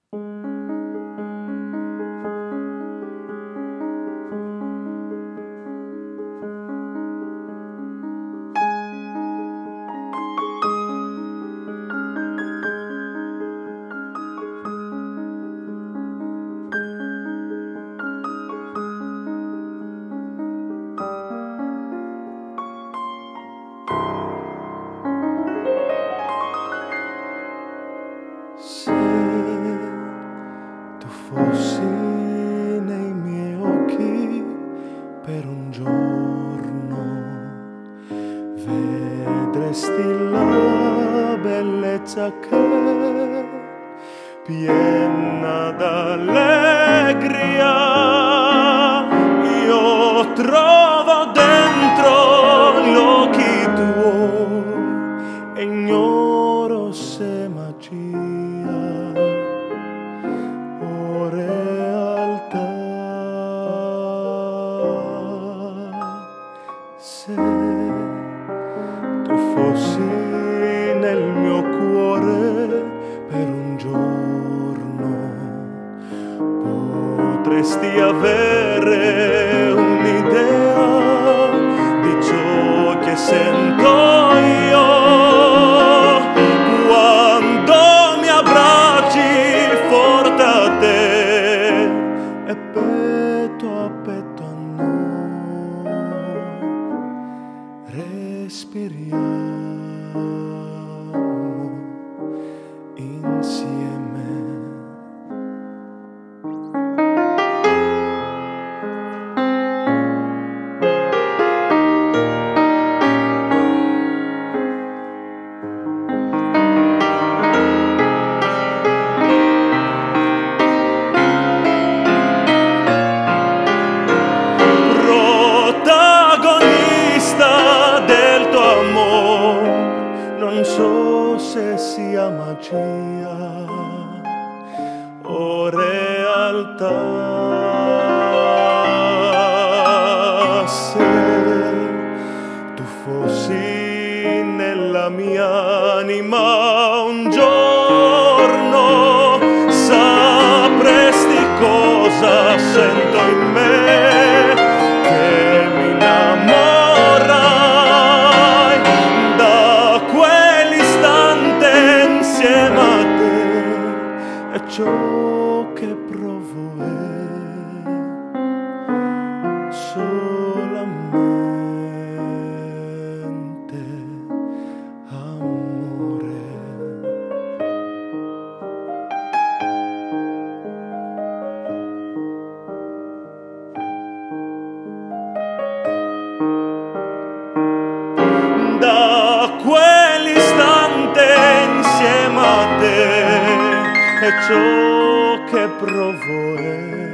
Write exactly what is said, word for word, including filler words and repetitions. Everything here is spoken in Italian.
Se tu fossi nei miei occhi per un giorno, vedresti la bellezza che, piena d'allegria, io trovo dentro gli occhi tuoi e ignoro se magia o realtà. Se tu fossi nel mio cuore per un giorno, potresti avere un'idea di ciò che sento io quando mi abbracci forte a te e petto a petto a noi respiriamo insieme. Non so se sia magia o realtà. Se tu fossi nella mia anima un giorno, sapresti cosa sento in me, che mi innamorai da quell'istante insieme a te, e ciò che provo è solamente amore. Da quell'istante insieme a te, e ciò che provo è